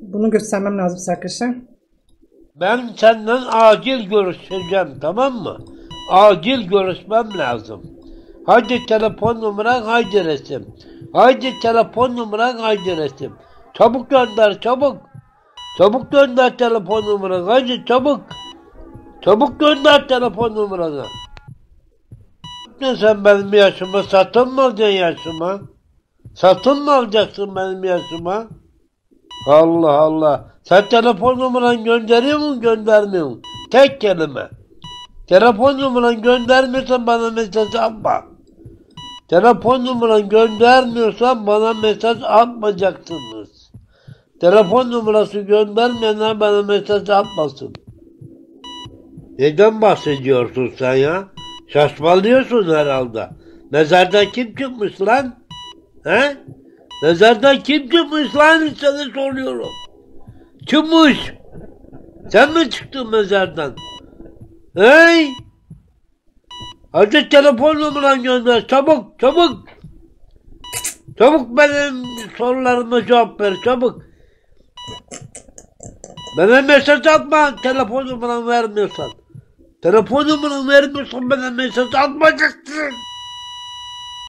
Bunu göstermem lazım size arkadaşlar. Ben senden acil görüşeceğim, tamam mı? Acil görüşmem lazım. Haydi telefon numaran, haydi resim. Haydi telefon numaran, haydi resim. Çabuk gönder, çabuk. Çabuk gönder telefon numaranı, haydi çabuk. Çabuk gönder telefon numaranı. Ne sen benim yaşıma satın mı alacaksın yaşıma? Satın mı alacaksın benim yaşıma? Allah Allah. Sen telefon numaranı gönderiyor musun, göndermiyor musun? Tek kelime. Telefon numaranı göndermiyorsan bana mesaj atma. Telefon numaranı göndermiyorsan bana mesaj atmayacaksınız. Telefon numarası göndermeyenler bana mesaj atmasın. Neden bahsediyorsun sen ya? Şaşmalıyorsun herhalde. Mezardan kim çıkmış lan? He? Mezardan kim çıkmış lan, sana soruyorum. Çıkmış. Sen mi çıktın mezardan? Hey! Hadi telefon numaranı gönder, çabuk çabuk. Çabuk benim sorularıma cevap ver, çabuk. Bana mesaj atma, telefon numaranı vermiyorsan. Telefon numaranı vermiyorsan bana mesaj atmayacaksın.